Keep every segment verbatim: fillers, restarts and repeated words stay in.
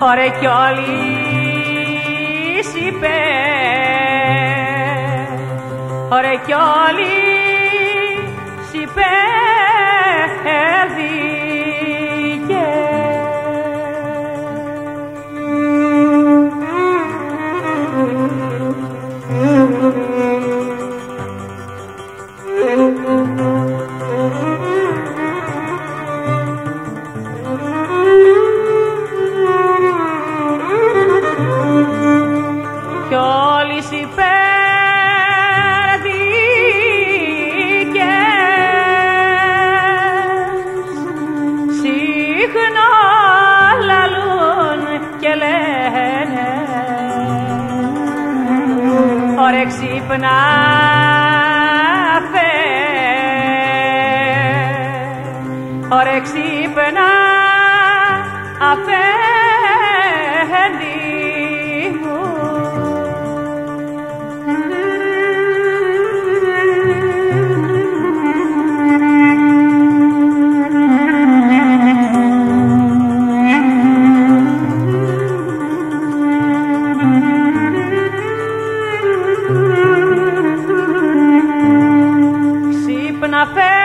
Ωρε κι όλοι είπε, ωρε κι όλοι είπε δίκαι. Κι όλοι συχνά λαλούν και λένε ωρε ξύπνα φε, ωρε ξύπνα αφέντη μου. Ξύπνα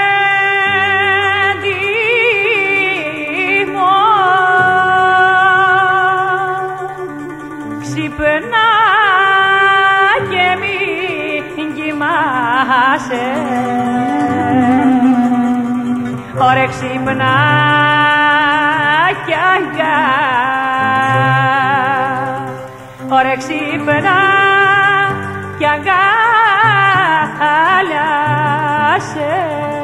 αφέντη μου, ξύπνα και μην κοιμάσαι, ωρε ξύπνα κι αγκά, ωρε ξύπνα κι αγκάλιασε.